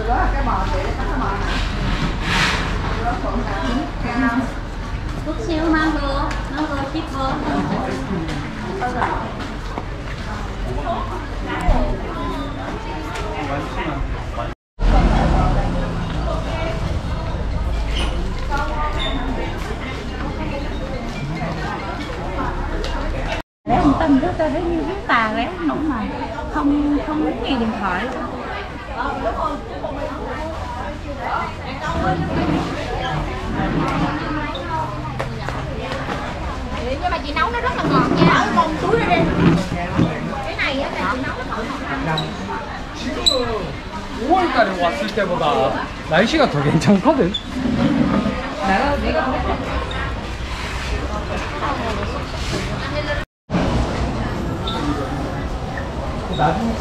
Chút xíu nó hư chip hơn. Để ông Tâm đó ta thấy như cái tà réo nổ mà không muốn nghe điện thoại. Nhưng mà chị nấu nó rất là ngọt nha. Con túi ra đi. Cái này á là chị nấu nó ngọt. 5월달에 왔을 때보다 날씨가 더 괜찮거든. 나중에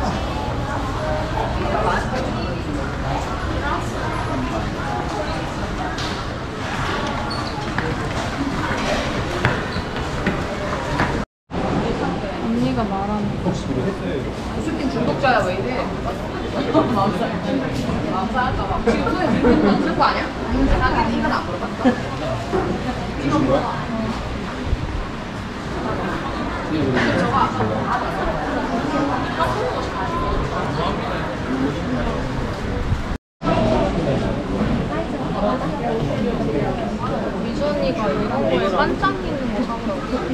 언니가 말하는 무슨 중독자야 왜 이래? 마음 싸할까봐. 지금 손에 들고 있는 건 쓸 거 아니야? 자기 이건 안 물어봤어. 이거 뭐야? 저거 아까 미전이가 이런 거에 반짝이는 거 사더라고.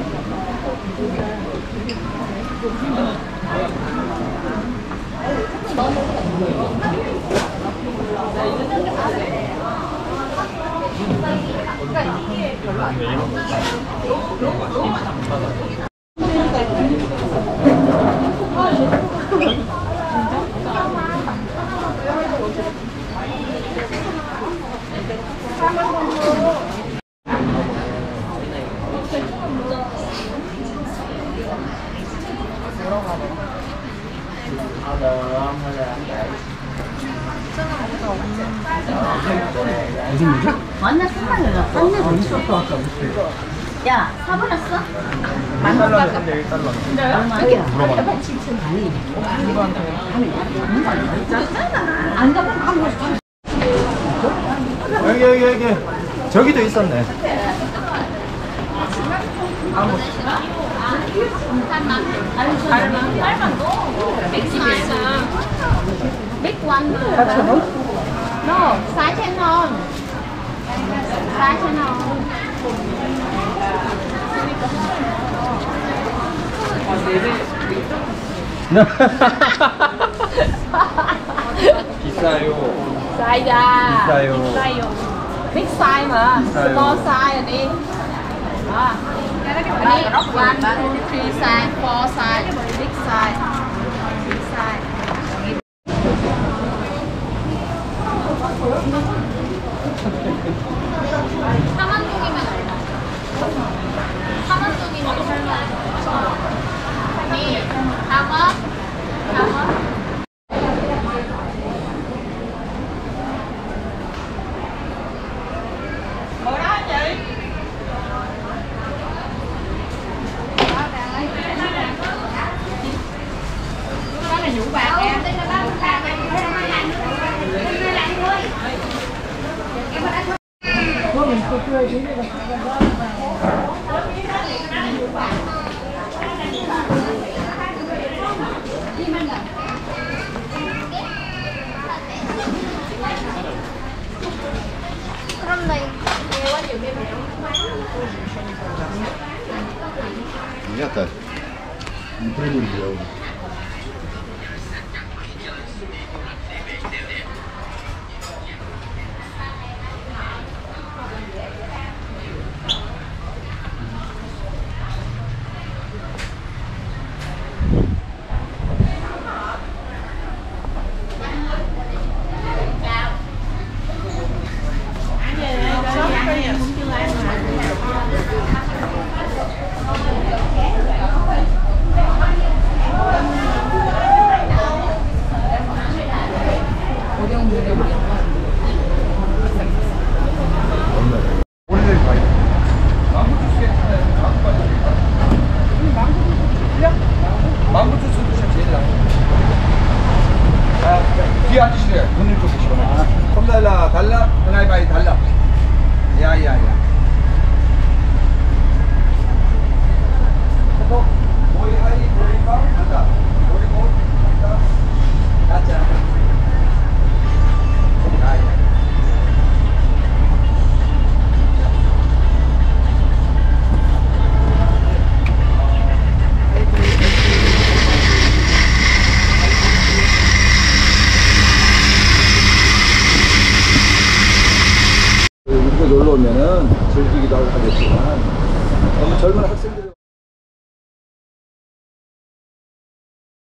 무슨 일이야? 완전 끝나요. 한입 없어. 야, 사버렸어? $1달러, 1달러. 얼마야? 물어봐. 안 가면 가고 싶어. 여기. 저기도 있었네. Big one. No, size channel. Size channel. 비싸요. Size 비싸요. Big size mà. Bigside. Small size rồi đi. Đó. Cái này 1, 2, 3 size, 4 size, big size. Big size. 사만동이면 설마. 니, 다마. Nhũ bạc nha. Hôm nay nghe quá nhiều game Понятно? Ничего не делал. Không đây là 달라. Ngày bài 달라. Dạ dạ dạ. Mỗi hai mỗi ba 달라. mỗi một 달라. Gotcha. Dạ dạ. 이렇게 놀러 오면은 즐기기도 하겠지만 너무 젊은 학생들이